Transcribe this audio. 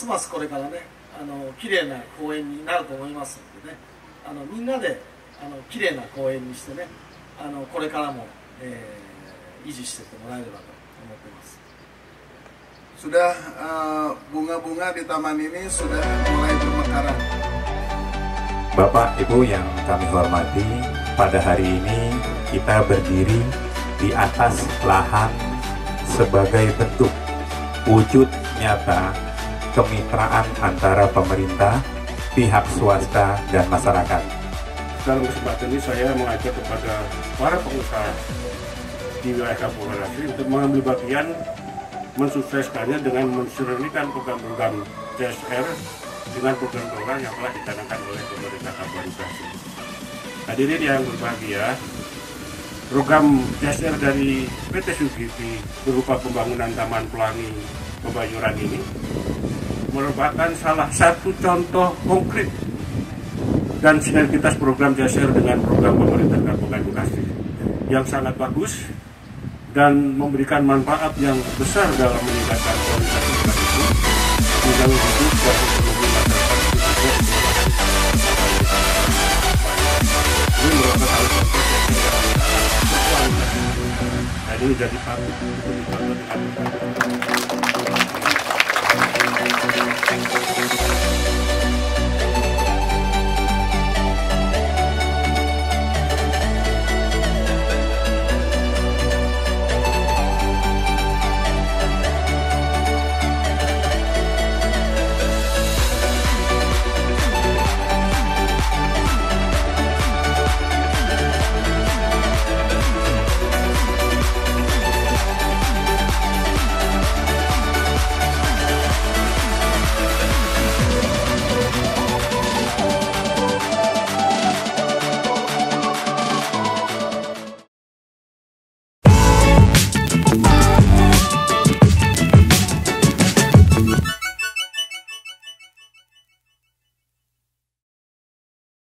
ますますこれからね綺麗な公園になると思いますのでね、みんなで綺麗な公園にしてねこれからも、維持していってもらえればと思っています。 Sudah bunga-bunga di taman ini sudah mulai bermekaran. Bapak Ibu yang kami hormati, pada hari ini kita berdiri di atas lahan sebagai bentuk wujud nyata kemitraan antara pemerintah, pihak swasta, dan masyarakat. Dalam kesempatan ini saya mengajak kepada para pengusaha di wilayah Kabupaten Asri untuk mengambil bagian mensukseskannya dengan mensinergikan program-program CSR dengan program-program yang telah dicanangkan oleh pemerintah Kabupaten Asri. Hadirin yang berbahagia, program CSR dari PT Sugihti berupa pembangunan Taman Pelangi Kebayoran ini merupakan salah satu contoh konkret dan sinergitas program CSR dengan program pemerintah Kabupaten Bekasi yang sangat bagus dan memberikan manfaat yang besar dalam meningkatkan kualitas hidup menjaga hidup dan ekonomi masyarakat ini merupakan hal yang dan ini jadi patut untuk dicontoh dengan